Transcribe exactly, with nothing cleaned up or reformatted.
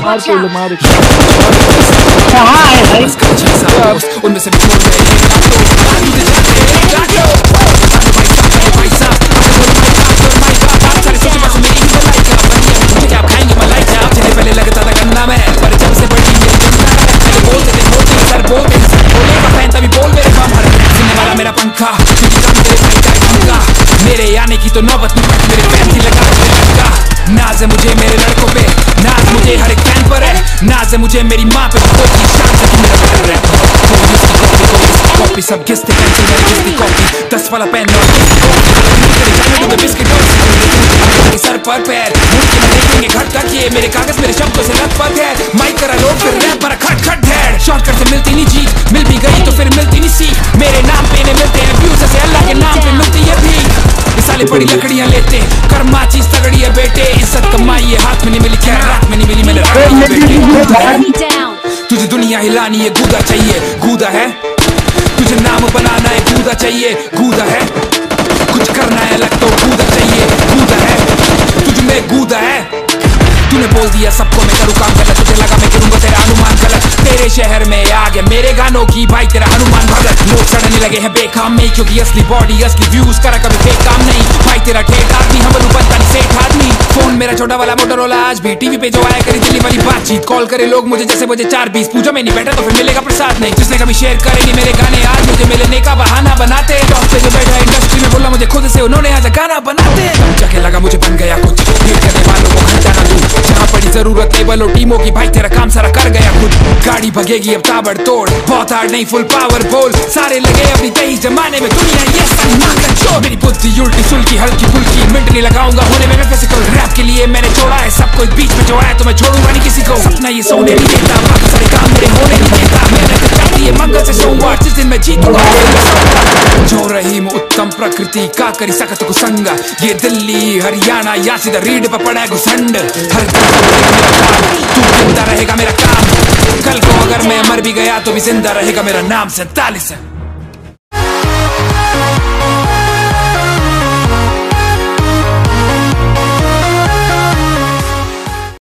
मार के ले मार कहाँ है भाई? उनमें से भी छोड़ गए मुझे क्या खाएंगे मलाई चाप जिन्हें पहले लगता था गन्ना में पर जब से बड़ी मेरी जनता है पहले बोलते थे बोलते सर बोलते सर बोले का फैन तभी बोल मेरे काम हर सुनने वाला मेरा पंखा क्योंकि काम तेरे भाई का पंखा मेरे आने की तो नौबत नहीं पड़ती मेरे फैन की लगा लगा नाज है मुझे मेरे लड़कों पे नाज मुझे हर एक फैन पर है नाज है मुझे मेरी माँ पे कोई की शान से कि मेरा बेटर रैप कोई इसकी कॉपी कोई इसकी कॉपी सब घिसते कैंसिल मेरी किसकी कॉपी दस वाला पेन और किसकी कॉपी तेरे जाने दो बिस्किट और सर पर पैर मुड़ के देखेंगे घट तक ये मेरे कागज मेरे शब्दों से लथपथ है माइक करा लोग फिर रैप पर खट खट धैड़ शॉर्टकट से मिलती नहीं जीत मिल भी गई तो फिर मिलती नहीं सीख मेरे नाम पे इन्हें मिलते हैं व्यूज से अल्लाह के नाम पे मिलती है भी साले बड़ी लकड़ियां लेते कर्मा चीज तगड़ी है बेटे इज्जत कमाई है हाथ में नहीं मिली क्या रात में नहीं मिली मेरे बेटे तुझे दुनिया हिलानी है गूदा चाहिए गूदा है तुझे नाम बनाना है गूदा चाहिए गूदा है कुछ करना है अलग तो गूदा चाहिए गूदा है तुझ में गूदा है तूने बोल दिया सबको मैं करूँ काम गलत तुझे लगा मैं करूँगा तेरा अनुमान गलत तेरे शहर में आ गया मेरे गानों की भाई तेरा हनुमान भगत लोग सड़ने लगे हैं बेकाम में क्योंकि असली बॉडी असली व्यूज करा कभी फेक काम नहीं भाई तेरा ठेठ आदमी हम बनता नहीं सेठ आदमी फोन मेरा छोटा वाला मोटोरोला आज भी टीवी पे जो आया करी दिल्ली वाली बातचीत कॉल करे लोग मुझे जैसे मुझे चार बीस पूजा में नहीं बैठा तो फिर मिलेगा प्रसाद नहीं जिसने कभी शेयर करेंगे मेरे गाने आज मुझे मिलने का बहाना बनाते टॉप पे जो बैठा इंडस्ट्री में बोला मुझे खुद से उन्होंने आज गाना बनाते जाके लगा मुझे बन गया कुछ करने वालों को घंटा ना दूं जहाँ पड़ी जरूरत टेबल और टीमों की भाई तेरा काम सारा कर गया खुद गाड़ी भगेगी अब ताबड़ तोड़ बहुत हार्ड नहीं फुल पावर बोल सारे लगे अपनी तही जमाने में दुनिया ये सारी मां का जोर मेरी बुद्धि उल्टी सुल्की हल्की फुल्की मिनट नहीं लगाऊंगा होने में मैं फिजिकल रैप के लिए मैंने छोड़ा है सब कोई बीच में जो आया तो मैं छोड़ूंगा नहीं किसी को सपना ये सोने नहीं देता बाकी सारे काम मेरे होने नहीं देता मेहनत चाहती है मंगल से सोमवार जिस दिन मैं जीतूंगा जो रही मैं उत्तम प्रकृति का करी सकत को संग ये दिल्ली हरियाणा या सीधा रीड पर पड़ा है घुसंड हर तू जिंदा रहेगा मेरा काम कल को अगर मैं मर भी गया तो भी जिंदा रहेगा मेरा नाम सैंतालीस है।